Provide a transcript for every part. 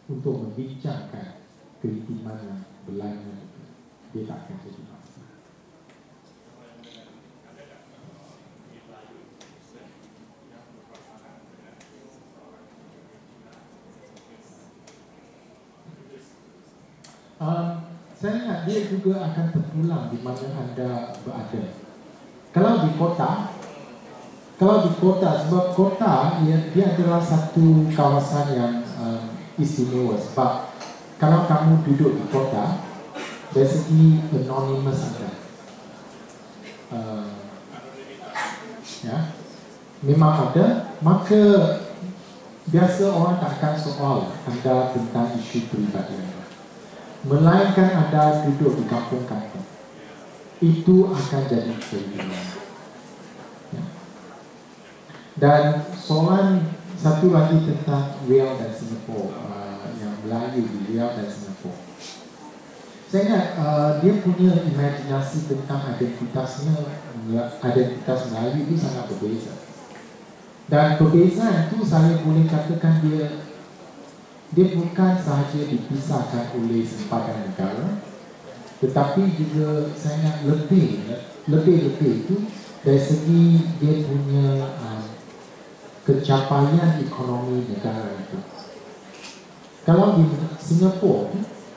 untuk membincangkan keintiman yang berlainan itu, dia tak akan jadi masalah. Saya ingat dia juga akan terpulang di mana anda berada. Kalau di kota, sebab kota dia adalah satu kawasan yang istimewa. Sebab kalau kamu duduk di kota, dari segi anonymous anda, ya, memang ada, maka biasa orang tak akan soal anda tentang isu peribadi anda. Melainkan anda duduk di kampung-kampung, itu akan jadi peribadi. Ya. Dan soalan satu lagi tentang Riau dan Singapura, yang Melayu di Riau dan Singapura. Saya ingat dia punya imajinasi tentang identitas Melayu itu sangat berbeza. Dan perbezaan itu saya boleh katakan dia bukan sahaja dipisahkan oleh sempadan negara, tetapi juga saya ingat lebih itu dari segi dia punya pencapaian ekonomi negara itu. Kalau di Singapura,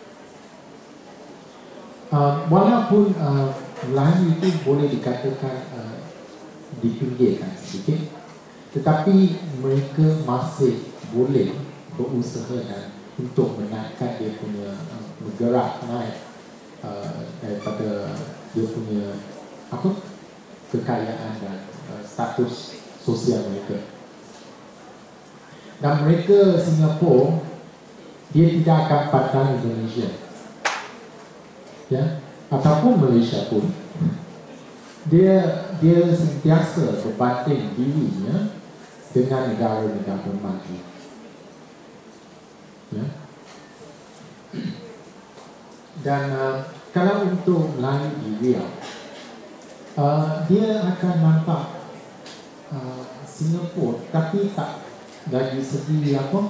walaupun Melayu itu boleh dikatakan dipinggirkan sedikit, tetapi mereka masih boleh berusaha dan untuk menaikkan dia punya bergerak naik daripada dia punya kekayaan dan status sosial mereka. Dan mereka Singapura, dia tidak akan pandang Indonesia, ya, ataupun Malaysia pun. Dia sentiasa berbanding dirinya dengan negara-negara maju. Ya. Dan kalau untuk Melayu di Riau, dia akan nampak Singapura, tapi tak dari segi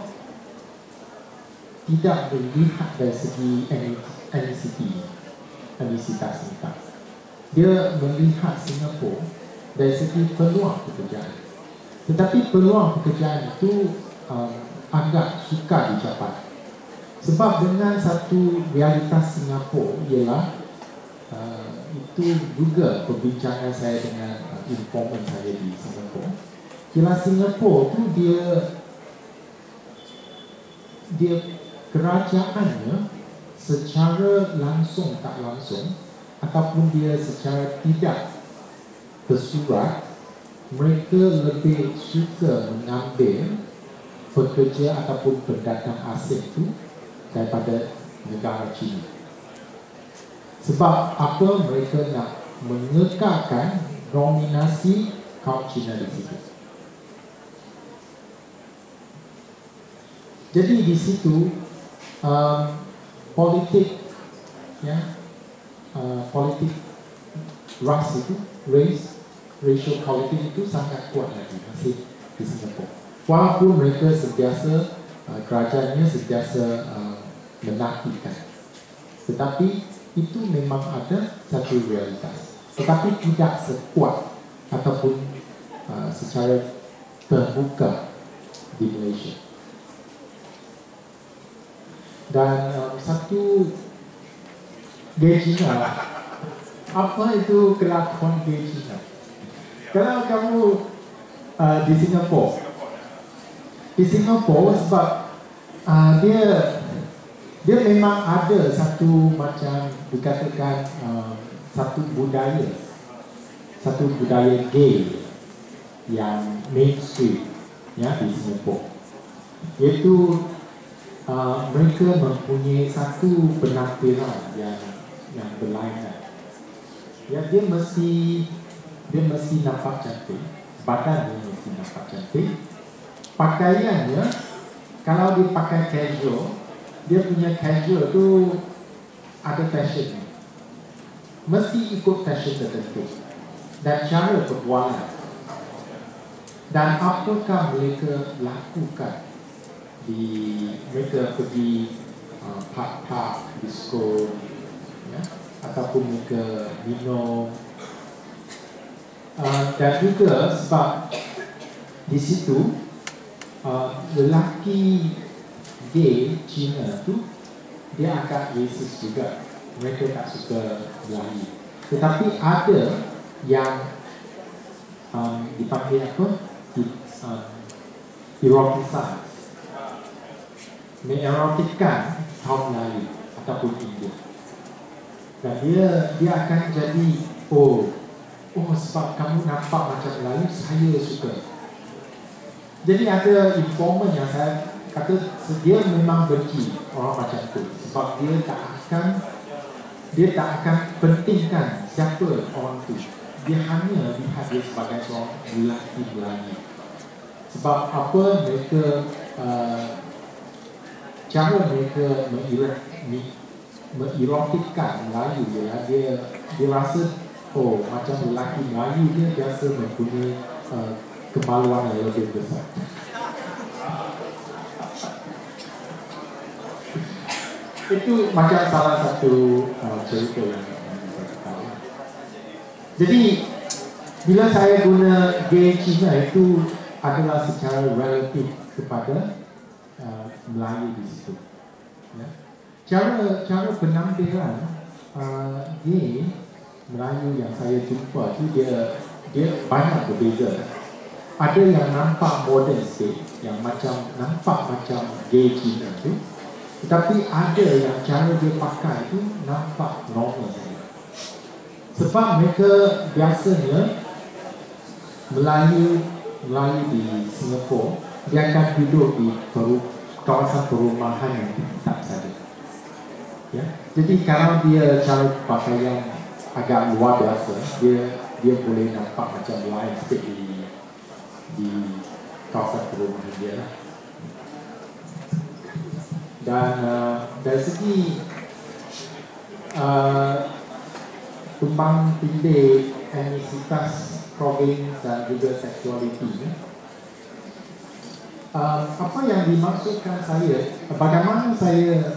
tidak melihat dari segi etnisitas mereka. Dia melihat Singapura dari segi peluang pekerjaan. Tetapi peluang pekerjaan itu agak sukar dicapai. Sebab dengan satu realitas Singapura ialah itu juga perbincangan saya dengan informan saya di Singapura. Ialah Singapura tu dia kerajaannya secara langsung tak langsung ataupun dia secara tidak tersurat, mereka lebih suka mengambil pekerja ataupun pendatang asing itu daripada negara China. Sebab apa? Mereka nak mengekalkan dominasi kaum Cina di situ. Jadi di situ politik, ya, politik ras itu, racial politik itu sangat kuat lagi masih di Singapura. Walaupun mereka sentiasa kerajaannya sentiasa menafikan, tetapi itu memang ada satu realitas, tetapi tidak sekuat ataupun secara terbuka di Malaysia. Dan satu gay Cina, apa itu kelakuan gay Cina? Kalau kamu di Singapura, sebab dia memang ada satu macam dikatakan satu budaya gay yang mainstream, ya, di Singapura, iaitu mereka mempunyai satu penampilan yang berlainan. Ya, dia mesti nampak cantik, badannya mesti nampak cantik. Pakaiannya, kalau dia pakai casual, dia punya casual tu ada fashion, mesti ikut fashion tertentu dan cara berbualan dan apakah mereka lakukan mereka pergi park, disco, ya, ataupun mereka minum, dan juga sebab di situ lelaki gay Cina tu dia agak racist juga, mereka tak suka Melayu, tetapi ada yang dipanggil apa, eroticize, mengerotikkan kaum Melayu ataupun India, dan dia akan jadi oh sebab kamu nampak macam Melayu, saya suka. Jadi ada informan yang saya kata dia memang benci orang macam tu, sebab dia tak akan pentingkan siapa orang tu, dia hanya lihat dia sebagai seorang lelaki Melayu. Sebab apa, mereka cara mereka mengerotikkan Melayu dia rasa oh macam lelaki Melayu dia biasa mempunyai kemaluan yang lebih besar. Itu macam salah satu cerita yang saya tahu. Jadi bila saya guna gay Cina itu adalah secara relatif kepada Melayu di situ. Ya. Cara penampilan gay Melayu yang saya jumpa tu dia banyak berbeza. Ada yang nampak modern sikit, yang nampak macam gay Cina tu, tetapi ada yang cara dia pakai tu nampak normal saja. Sebab mereka biasanya Melayu di Singapura, dia akan duduk di kawasan perumahan yang tetap saja. Ya, jadi kalau dia cara pakaian agak luar biasa, dia boleh nampak macam lain sikit di kawasan perumahan dia lah. Dan dari segi tumpang tindih etnisitas, provins dan juga seksualiti, apa yang dimaksudkan saya, bagaimana saya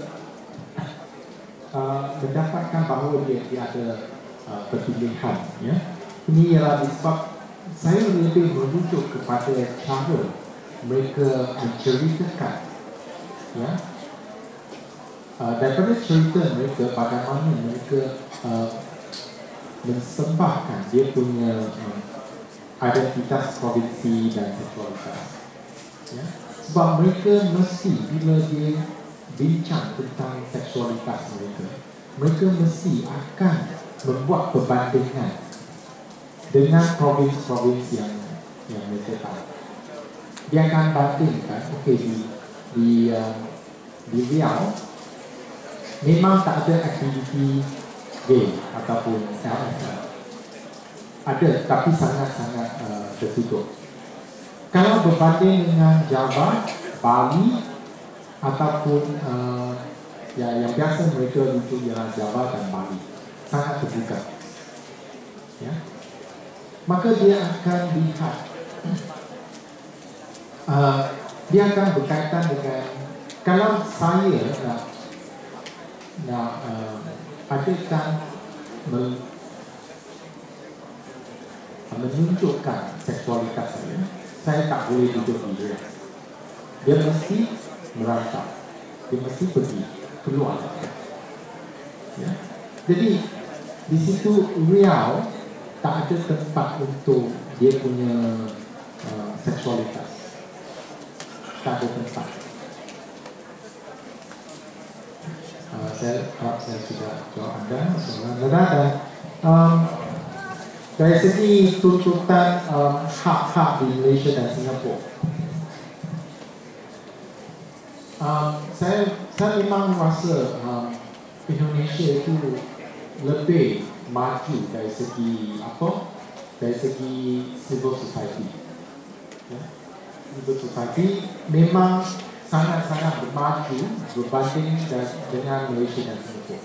mendapatkan bahawa dia ada perpilihan, ya. Ini ialah disebab saya lebih merujuk kepada cara mereka menceritakan, ya, daripada cerita mereka bagaimana mereka mensembahkan dia punya identitas provinsi dan seksualitas, ya. Sebab mereka mesti bila dia bincang tentang seksualitas mereka mesti akan membuat perbandingan dengan provinsi-provinsi yang mereka tahu. Dia akan bandingkan, okey, di Riau memang tak ada aktiviti gay ataupun LSM. Ada, tapi sangat-sangat tertutup. Kalau berbanding dengan Java, Bali ataupun yang biasa mereka rujuk ialah Java dan Bali, sangat terbuka, ya. Maka dia akan lihat, dia akan berkaitan dengan kalau saya nak adakan menunjukkan seksualitas saya tak boleh duduk di dia. Dia mesti merantau, dia mesti pergi keluar, ya. Jadi di situ Riau tak ada tempat untuk dia punya seksualitas, tak ada tempat. Saya harap saya sudah jawab anda soalan anda. Dari segi tuntutan hak-hak di Malaysia dan Singapura, saya memang rasa Indonesia itu lebih maju dari segi apa? Dari segi civil society, ya. Civil society memang sangat-sangat bermaju berbanding dengan Malaysia dan Singapura.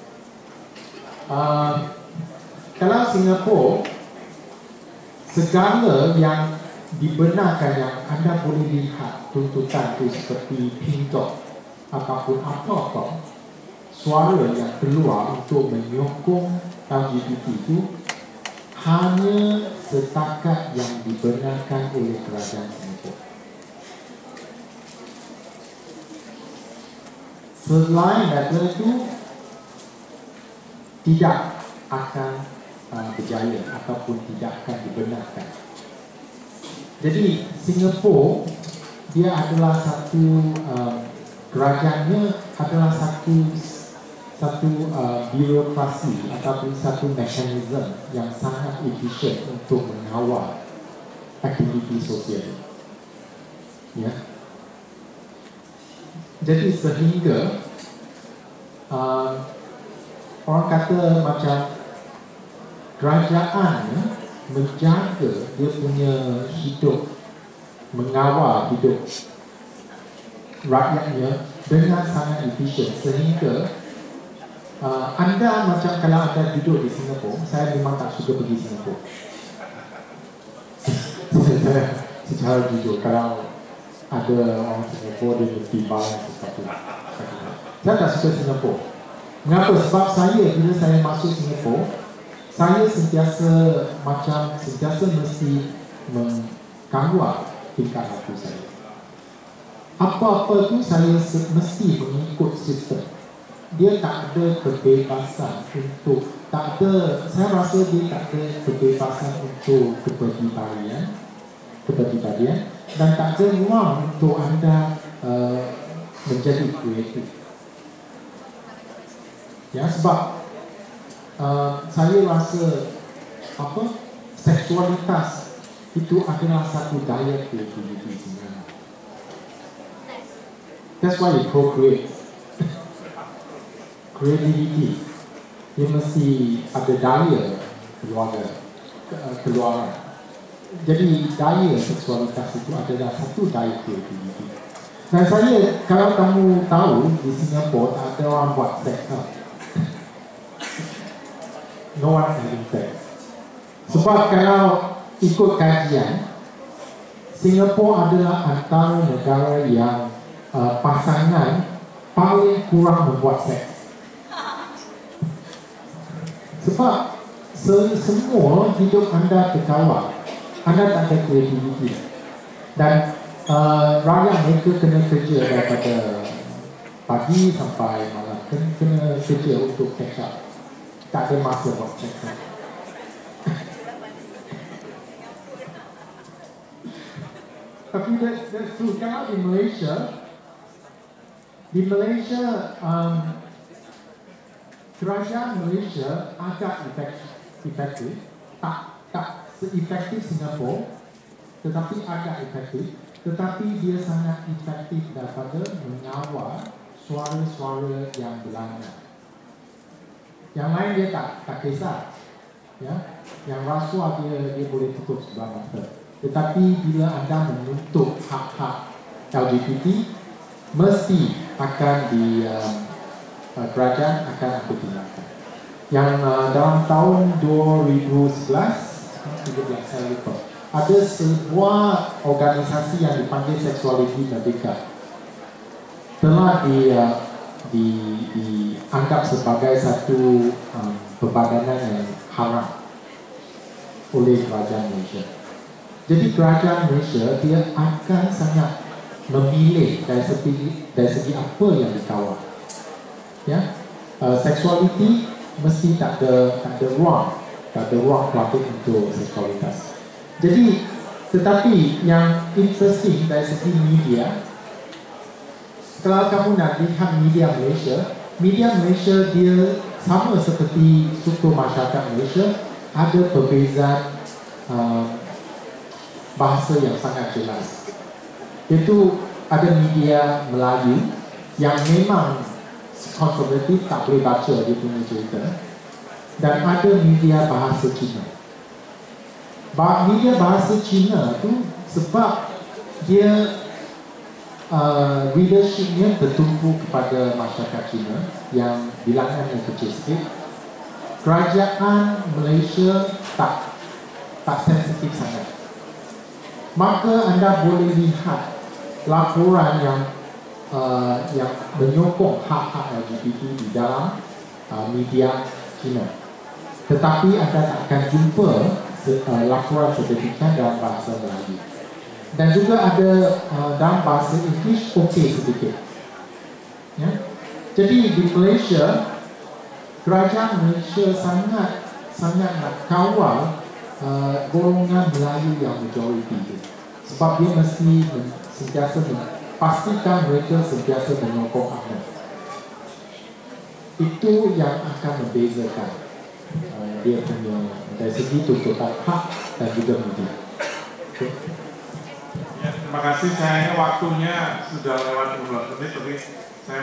Kalau Singapura, segala yang dibenarkan yang anda boleh lihat tuntutan itu seperti pintu ataupun apa-apa suara yang keluar untuk menyokong LGBT itu hanya setakat yang dibenarkan oleh kerajaan Singapura. Selain daripada itu tidak akan berjaya ataupun tidak akan dibenarkan. Jadi Singapura dia adalah satu kerajaannya adalah satu birokrasi ataupun satu mekanisme yang sangat efisien untuk mengawal aktiviti sosial. Ya. Jadi sehingga orang kata macam kerajaan menjaga dia punya hidup, mengawal hidup rakyatnya dengan sangat efisien sehingga anda macam kalau anda duduk di Singapura, saya memang tak suka pergi Singapura. Saya secara jujur, kalau ada orang Singapura dia mesti bayar sesuatu. Saya tak suka Singapura. Mengapa? Sebab bila saya masuk Singapura, saya sentiasa mesti mengawal tingkah laku saya. Apa-apa tu saya mesti mengikut sistem. Dia tak ada kebebasan untuk, saya rasa dia tak ada kebebasan untuk kepribadian dan tak ada ruang untuk anda menjadi kreatif. Ya, sebab saya rasa seksualitas itu adalah satu daya kreativiti sebenarnya. That's why you procreate. Kreativiti dia mesti ada daya keluaran. Jadi daya seksualitas itu adalah satu daya kreativiti. Dan saya, kalau kamu tahu di Singapura tak ada orang buat seks. No one having sex. Sebab kalau ikut kajian, Singapura adalah antara negara yang pasangan paling kurang membuat seks. Sebab semua hidup anda terkawal, anda tak ada kreativiti. Dan rakyat mereka kena kerja daripada pagi sampai malam, kena kerja untuk catch up. Tak ada masa buat seks. Tapi that's true. Kalau di Malaysia, kerajaan Malaysia agak efektif, tak se-efektif Singapura, tetapi agak efektif. Tetapi dia sangat efektif daripada mengawal suara-suara yang berlanggar. Yang lain dia tak kisah, ya. Yang rasuah dia boleh tutup sebelah mata. Tetapi bila anda menuntut hak-hak LGBT, mesti akan di kerajaan akan tindakan. Yang dalam tahun 2011, saya lupa, ada sebuah organisasi yang dipanggil Seksualiti Merdeka telah dianggap sebagai satu perbadanan yang haram oleh kerajaan Malaysia. Jadi kerajaan Malaysia dia akan sangat memilih dari segi apa yang dikawal. Ya, seksualiti mesti tak ada ruang pelbagai untuk seksualitas. Jadi, tetapi yang interesting dari segi media, kalau kamu nak lihat media Malaysia dia sama seperti struktur masyarakat Malaysia, ada perbezaan bahasa yang sangat jelas. Itu ada media Melayu yang memang konservatif, tak boleh baca dia punya cerita, dan ada media bahasa Cina. Media bahasa Cina tu sebab dia readershipnya bertumpu kepada masyarakat Cina yang bilangannya kecil sikit. Kerajaan Malaysia tak sensitif sangat. maka Anda boleh lihat laporan yang menyokong hak-hak LGBT di dalam media China. Tetapi Anda tak akan jumpa laporan sedemikian dalam bahasa Melayu. Dan juga ada dalam bahasa Inggeris okey sedikit. Ya. Jadi di Malaysia, kerajaan Malaysia sangat nak kawal golongan Melayu yang majoriti itu. Sebab dia mesti sentiasa pastikan mereka sentiasa menyokong Anda. Itu yang akan membezakan dia punya dari segi tuntutan hak dan juga media. Okay. Ya, terima kasih. Sayangnya waktunya sudah lewat 15 menit, tapi saya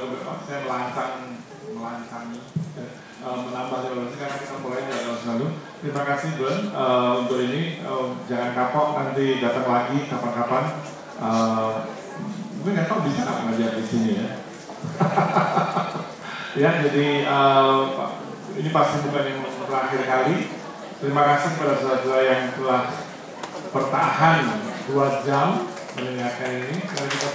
melancangi menambah 15 menit karena kita mulai dari lalu. Terima kasih Ben untuk ini. Jangan kapok, nanti datang lagi kapan-kapan. Gue nggak tahu bisa nggak ngajar di sini ya. Ya, jadi ini pasti bukan yang terakhir kali. Terima kasih kepada saudara-saudara yang telah bertahan 2 jam mendengarkan ini. Mari kita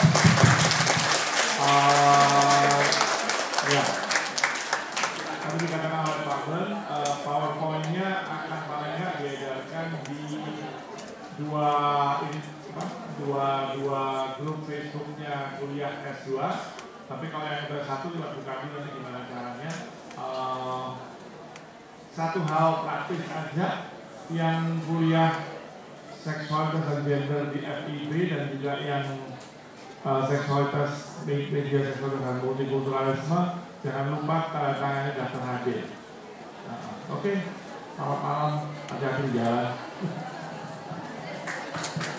ya. Tadi dikatakan oleh Pak Ben, PowerPoint-nya akan paling nggak diedarkan di dua grup Facebooknya kuliah S2. Tapi kalau yang bersatu juga buka dulu nanti gimana caranya. Satu hal praktis aja, yang kuliah seksualitas dan gender di FIB dan juga yang seksualitas media seksualitas dan multikulturalisme, jangan lupa tanda tangannya daftar hadir. Oke, selamat malam, hati-hati di jalan.